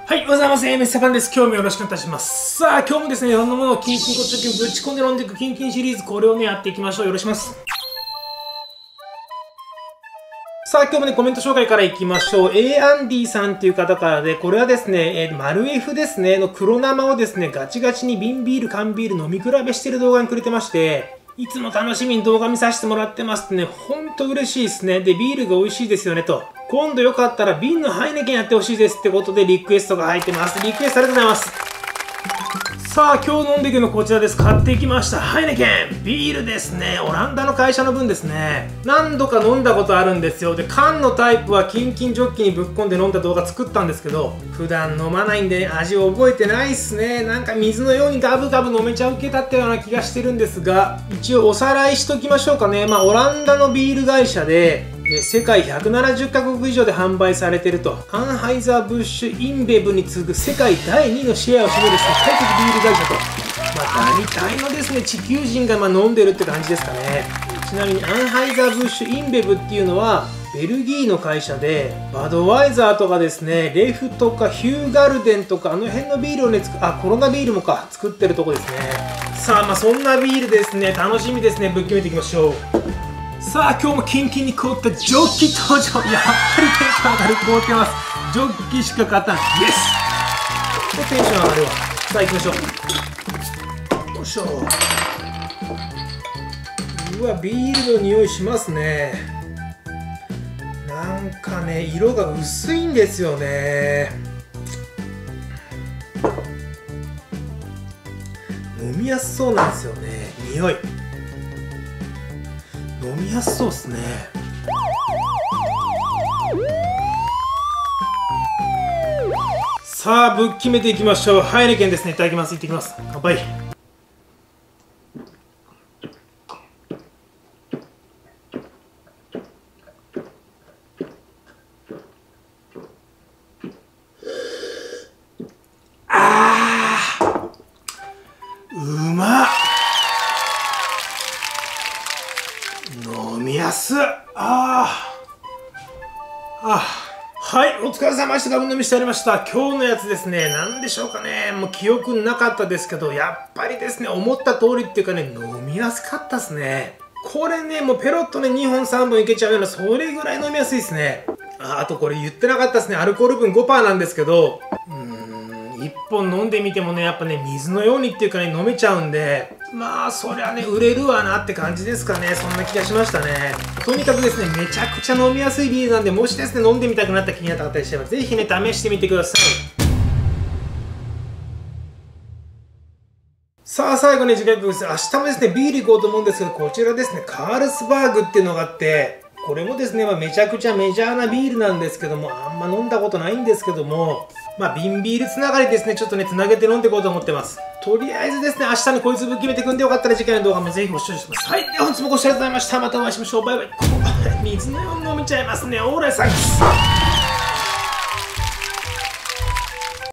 はい、おはようございます。MS ジャパンです。今日もよろしくお願いいたします。さあ、今日もですね、いろんなものをキンキンこっちょきぶち込んで飲んでいくキンキンシリーズ、これをね、やっていきましょう。よろしくお願いします。さあ、今日もね、コメント紹介からいきましょう。A&D さんっていう方からで、これはですね、丸 F ですね、の黒生をですね、ガチガチに瓶ビール、缶ビール飲み比べしてる動画にくれてまして、いつも楽しみに動画見させてもらってますってね、ほんと嬉しいですね。で、ビールが美味しいですよねと。今度よかったら瓶のハイネケンやってほしいですってことでリクエストが入ってます。リクエストありがとうございます。さあ、今日飲んでいくのこちらです。買ってきました。ハイネケンビールですね。オランダの会社の分ですね。何度か飲んだことあるんですよ。で、缶のタイプはキンキンジョッキにぶっ込んで飲んだ動画作ったんですけど、普段飲まないんで味を覚えてないっすね。なんか水のようにガブガブ飲めちゃう系だったような気がしてるんですが、一応おさらいしときましょうかね。オランダのビール会社で、世界170カ国以上で販売されていると、アンハイザー・ブッシュ・インベブに次ぐ世界第2位のシェアを占める世界的ビール会社と、大体のですね、地球人が飲んでるって感じですかね。ちなみにアンハイザー・ブッシュ・インベブっていうのはベルギーの会社で、バドワイザーとかですね、レフとかヒューガルデンとかあの辺のビールをね、コロナビールも作ってるとこですね。さあ、そんなビールですね、楽しみですね。ぶっ決めていきましょう。さあ、今日もキンキンに凍ったジョッキ登場。やっぱりテンション上がる。凍ってます。ジョッキしか勝たん。イエス。テンション上がるわ。さあ、行きましょう。よいしょ。うわ、ビールの匂いしますね。なんかね、色が薄いんですよね。飲みやすそうなんですよね。匂い飲みやすそうですね。さあ、ぶっ決めていきましょう。ハイネケンですね。いただきます。いってきます。乾杯。うまっ。飲みやすっ。はい、お疲れ様でした。ガブ飲みしておりました。今日のやつですね、何でしょうかね。もう記憶なかったですけど、やっぱりですね、思った通りっていうかね、飲みやすかったですね。これね、もうペロッとね、2本3本いけちゃうような、それぐらい飲みやすいですね。あとこれ言ってなかったですね。アルコール分 5% なんですけど、1本飲んでみてもね、やっぱね、水のようにっていうかね、飲めちゃうんで、そりゃね、売れるわなって感じですかね。そんな気がしましたね。とにかくですね、めちゃくちゃ飲みやすいビールなんで、もしですね、飲んでみたくなった気になった方いらっしゃれば、ぜひね、試してみてください。さあ、最後に次回曲です。明日もですね、ビール行こうと思うんですけど、こちらですね、カールスバーグっていうのがあって、これもですね、めちゃくちゃメジャーなビールなんですけども、あんま飲んだことないんですけども、瓶ビールつながりですね、ちょっとね、つなげて飲んでいこうと思ってます。とりあえずですね、明日にこいつぶっ決めてくんでよかったら次回の動画もぜひご視聴してください。はい、では本日もご視聴ありがとうございました。またお会いしましょう。バイバイ。水のように飲めちゃいますね。オーライサンキス。